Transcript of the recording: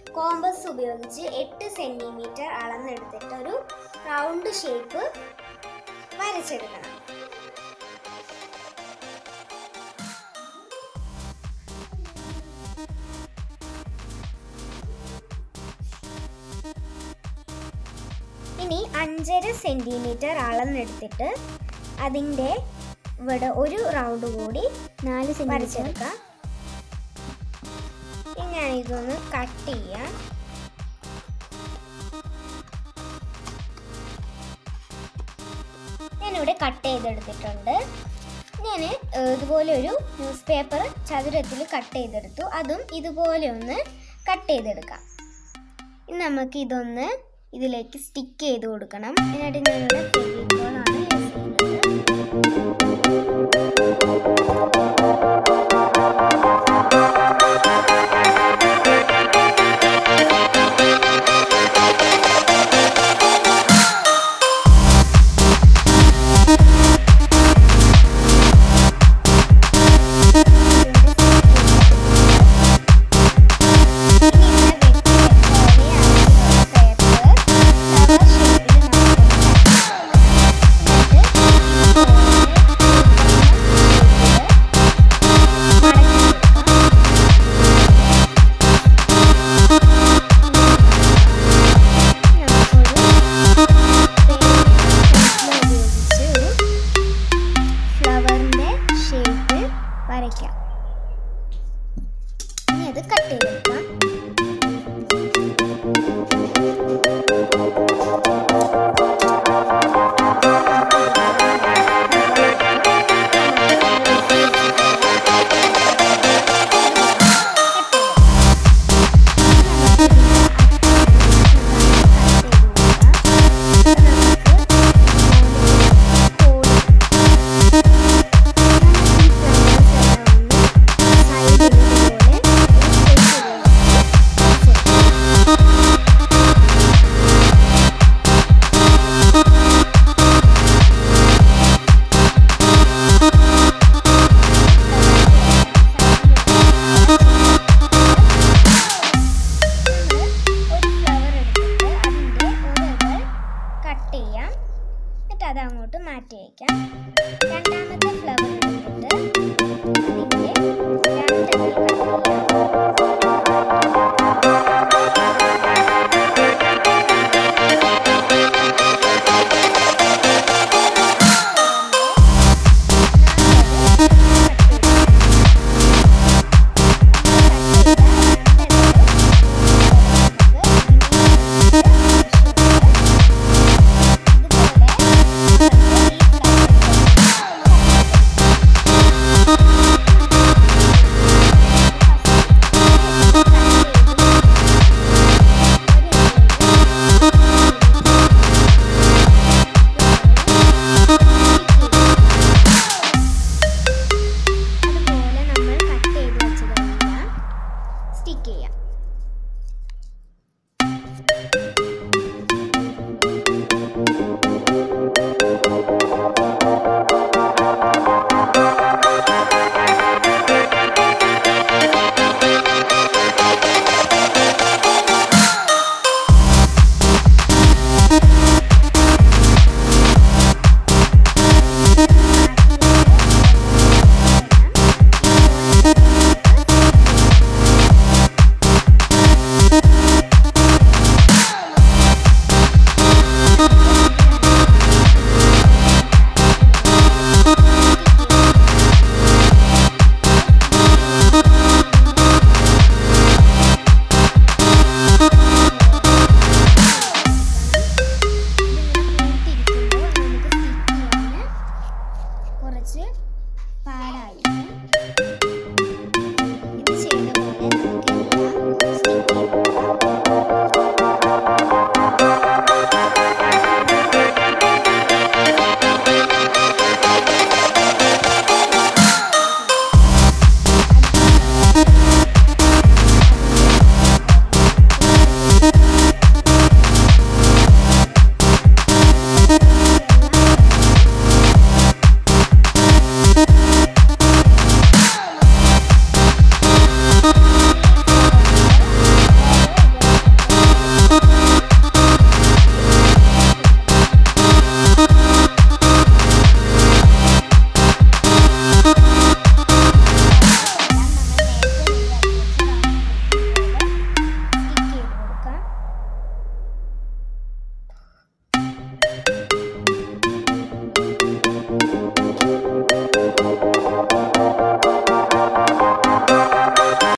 Compass ഉപയോഗിച്ച് 8 centimetre അളന്നെടുത്തിട്ട് ഒരു round shape വരച്ചെടുക്കണം. ഇനി 5.5 സെന്റിമീറ്റർ അളന്നെടുത്തിട്ട് അതിൻ്റെ ഇവിടെ ഒരു റൗണ്ട് കൂടി 4 സെന്റിമീറ്റർ എടുക്കാം. ഞാൻ ഇതൊന്ന് കട്ട് ചെയ്യാം. ഞാനിവിടെ കട്ട് ചെയ്തെടുത്തിട്ടുണ്ട്. ഞാൻ ഇതുപോലെ ഒരു ന്യൂസ് പേപ്പർ ചതുരത്തിൽ കട്ട് ചെയ്തെടുത്തു. അതും ഇതുപോലെ ഒന്ന് കട്ട് ചെയ്തെടുക്കാം. ഇനി നമുക്ക് ഇതൊന്ന് ഇതിലേക്ക് സ്റ്റിക്ക് ചെയ്ത് കൊടുക്കണം. എന്നിട്ട് ഞാനിവിടെ ഫെവിക്കോളാണ് യൂസ് ചെയ്യുന്നത്. വരയ്ക്കാം. ഇനി അത് കട്ട് ചെയ്തെടുക്കാം.